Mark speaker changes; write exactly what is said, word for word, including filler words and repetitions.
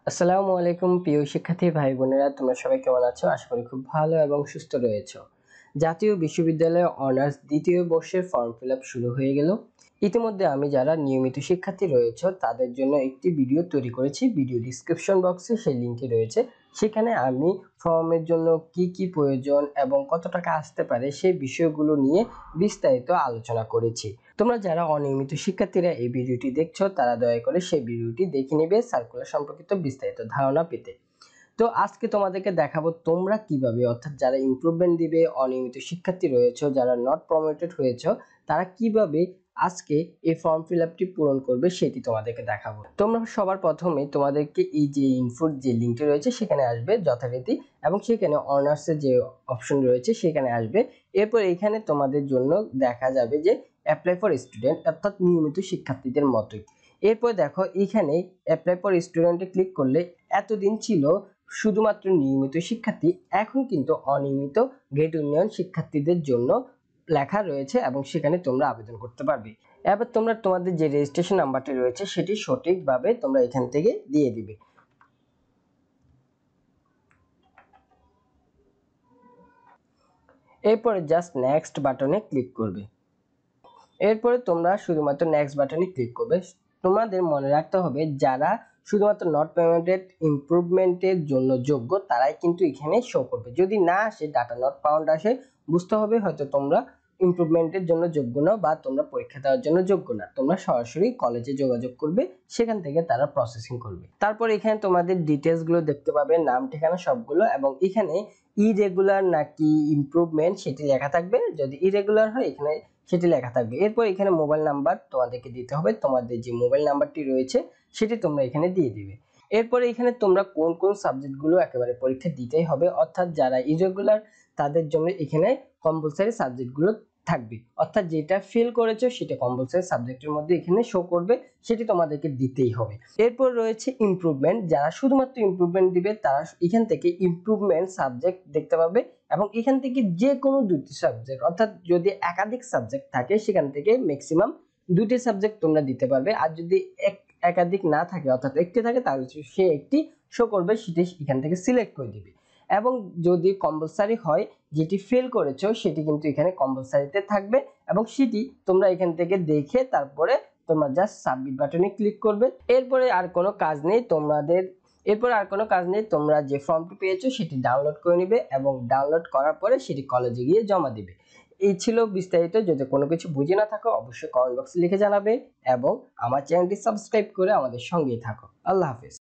Speaker 1: আসসালামু আলাইকুম প্রিয় শিক্ষার্থী ভাই বোনেরা, তোমরা সবাই কেমন আছো? আশা করি খুব ভালো এবং সুস্থ রয়েছো। জাতীয় বিশ্ববিদ্যালয়ে অনার্স দ্বিতীয় বর্ষের ফর্ম ফিল আপ শুরু হয়ে গেল। ইতিমধ্যে আমি যারা নিয়মিত শিক্ষার্থী রয়েছে তাদের জন্য একটি ভিডিও তৈরি করেছি। ভিডিও ডিসক্রিপশন বক্সে সেই লিঙ্কটি রয়েছে। সেখানে আমি ফর্মের জন্য কি কি প্রয়োজন এবং কত টাকা আসতে পারে সেই বিষয়গুলো নিয়ে বিস্তারিত আলোচনা করেছি। তোমরা যারা অনিয়মিত শিক্ষার্থীরা এই ভিডিওটি দেখছো তারা দয়া করে সেই ভিডিওটি দেখে নেবে সার্কুলার সম্পর্কিত বিস্তারিত ধারণা পেতে। তো আজকে তোমাদেরকে দেখাবো তোমরা কিভাবে, অর্থাৎ যারা ইমপ্রুভমেন্ট দিবে, অনিয়মিত শিক্ষার্থী রয়েছে, যারা নট প্রমোটেড হয়েছে, তারা কিভাবে আজকে এই ফর্ম ফিল আপটি পূরণ করবে সেটি তোমাদেরকে দেখাবো। তোমরা সবার প্রথমে তোমাদেরকে এই যে ইনফোর যে লিঙ্কটি রয়েছে সেখানে আসবে যথারীতি, এবং সেখানে অনার্সের যে অপশন রয়েছে সেখানে আসবে। এরপর এখানে তোমাদের জন্য দেখা যাবে যে অ্যাপ্লাই ফর স্টুডেন্ট, অর্থাৎ নিয়মিত শিক্ষার্থীদের মতোই। এরপর দেখো এখানে অ্যাপ্লাই ফর স্টুডেন্টে ক্লিক করলে এতদিন ছিল শুধুমাত্র নিয়মিত শিক্ষার্থী, এখন কিন্তু অনিয়মিত গ্রেড উন্নয়ন শিক্ষার্থীদের জন্য লেখা রয়েছে এবং সেখানে তোমরা আবেদন করতে পারবে। এবার তোমরা তোমাদের যে রেজিস্ট্রেশন নাম্বারটি রয়েছে সেটি সঠিকভাবে তোমরা এখান থেকে দিয়ে দিবে। এরপরে জাস্ট নেক্সট বাটনে ক্লিক করবে। এরপরে তোমরা শুধুমাত্র নেক্সট বাটনে ক্লিক করবে। তোমাদের মনে রাখতে হবে যারা শুধুমাত্র নট পেমেন্টেড ইমপ্রুভমেন্টের জন্য যোগ্য তারাই কিন্তু এখানে শো করবে। যদি না আসে, ডাটা নট ফাউন্ড আসে, বুঝতে হবে হয়তো তোমরা ইমপ্রুভমেন্টের জন্য যোগ্য না বা তোমরা পরীক্ষা দেওয়ার জন্য যোগ্য না। তোমরা সরাসরি কলেজে যোগাযোগ করবে, সেখান থেকে তারা প্রসেসিং করবে। তারপর এখানে তোমাদের ডিটেলস গুলো দেখতে পাবে, নাম ঠিকানা সবগুলো, এবং এখানে ইরেগুলার নাকি ইমপ্রুভমেন্ট সেটি লেখা থাকবে। যদি ইরেগুলার হয় এখানে সেটি লেখা থাকবে। এরপর এখানে মোবাইল নাম্বার তোমাদেরকে দিতে হবে, তোমাদের যে মোবাইল নাম্বারটি রয়েছে সেটি তোমরা এখানে দিয়ে দিবে। এরপরে এখানে তোমরা কোন কোন সাবজেক্টগুলো একেবারে পরীক্ষা দিতেই হবে, অর্থাৎ যারা ইরেগুলার তাদের জন্য এখানে কম্পালসারি সাবজেক্টগুলো থাকবে, অর্থাৎ যেটা ফেল করেছো সেটা কম্পালসারি সাবজেক্টের মধ্যে এখানে শো করবে, সেটি তোমাদেরকে দিতেই হবে। এরপর রয়েছে ইমপ্রুভমেন্ট, যারা শুধুমাত্র ইমপ্রুভমেন্ট দিবে তারা এখান থেকে ইমপ্রুভমেন্ট সাবজেক্ট দেখতে পাবে, এবং এখান থেকে যে কোনো দুটি সাবজেক্ট, অর্থাৎ যদি একাধিক সাবজেক্ট থাকে সেখান থেকে ম্যাক্সিমাম দুটি সাবজেক্ট তোমরা দিতে পারবে। আর যদি এক একাধিক না থাকে, অর্থাৎ একটি থাকে, তাহলে সে একটি শো করবে, সেটি এখান থেকে সিলেক্ট করে দিবে। এবং যদি কম্পালসারি হয়, যেটি ফেল করেছো সেটি কিন্তু এখানে কম্পালসারিতে থাকবে, এবং সেটি তোমরা এখান থেকে দেখে তারপরে তোমরা জাস্ট সাবমিট বাটনে ক্লিক করবে। এরপরে আর কোনো কাজ নেই তোমাদের এরপর আর কোনো কাজ নেই তোমরা যে ফর্মটি পেয়েছো সেটি ডাউনলোড করে নিবে, এবং ডাউনলোড করার পরে সেটি কলেজে গিয়ে জমা দিবে। এই ছিল বিস্তারিত। যদি কোনো কিছু বুঝে না থাকো অবশ্যই কমেন্ট বক্সে লিখে জানাবে, এবং আমার চ্যানেলটি সাবস্ক্রাইব করে আমাদের সঙ্গেই থাকো। আল্লাহ হাফেজ।